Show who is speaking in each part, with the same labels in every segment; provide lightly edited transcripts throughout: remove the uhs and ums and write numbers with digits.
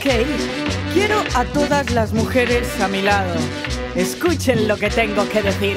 Speaker 1: Quiero a todas las mujeres a mi lado. Escuchen lo que tengo que decir.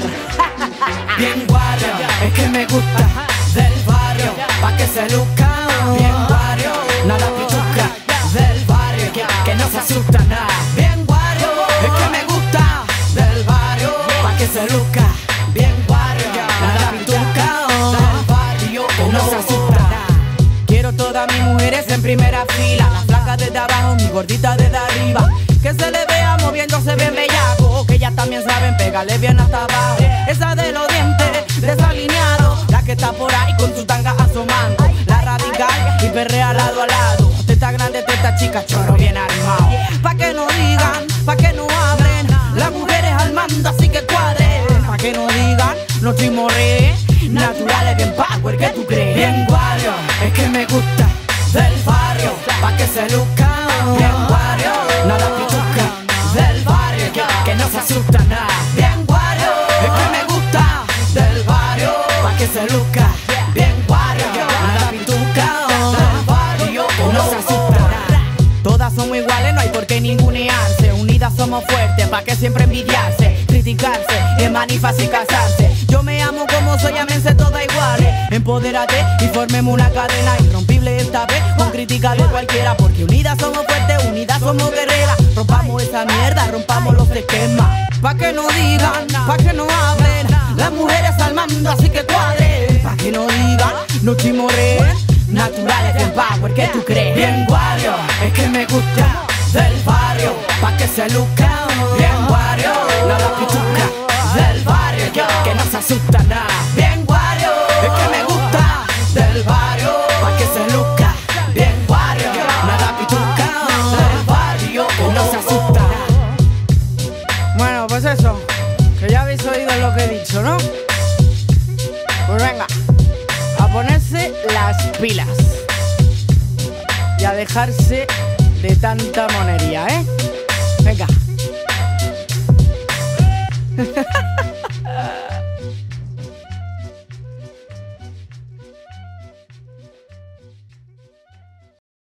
Speaker 2: Bien guarrio, es que me gusta del barrio, pa' que se luzca. Bien guarrio, nada pituca del barrio, que no se asusta nada. Bien guarrio, es que me gusta del barrio, pa' que se luzca. Bien guarrio, nada pituca del barrio, que no se asusta nada. Quiero todas mis mujeres en primera fila, las flacas desde abajo, mi gordita desde arriba. Que se le vea moviéndose bien bellaco, que ellas también saben pegarle bien hasta abajo. Esa de los dientes desalineados, la que está por ahí con su tanga asomando, la radical y perrea lado a lado. Teta grande, teta chica, chorro bien armado. Pa' que no digan, pa' que no hablen, las mujeres al mando así que cuadren. Pa' que no digan, no estoy morré, naturales bien power, ¿qué tú crees? Bien guarrio, es que me gusta del barrio, pa' que se luzca. Bien guarrio, nada pituca del barrio, que no se asusta nada. Bien guarrio, es que me gusta del barrio, pa' que se luzca. Bien guarrio, nada pituca del barrio, que no se asusta nada. Todas somos iguales, no hay por qué ningunearse. Unidas somos fuertes, pa' que siempre envidiarse, criticarse, es más ni fácil casarse. Yo me amo como soy, ámense todas iguales. Empodérate y formemos una cadena irrompible esta vez, con crítica de cualquiera. Porque unidas somos fuertes, unidas somos guerreras. Rompamos esa mierda, rompamos los esquemas. Pa' que no digan, pa' que no hablen, las mujeres al mando así que cuadren. Pa' que no digan, no chimorren, naturales bien power, ¿qué tú crees? Bien guarrio, es que me gusta del barrio, pa' que se luzca. Bien guarrio, nada pituca del barrio, que no se asusta nada. Bien guarrio, es que me gusta del barrio, pa' que se luzca. Bien guarrio, nada pituca del barrio, que no se asusta nada.
Speaker 1: Bueno, pues eso, que ya habéis oído lo que he dicho, ¿no? Pues venga, a ponerse las pilas y a dejarse de tanta monería, ¿eh? Venga.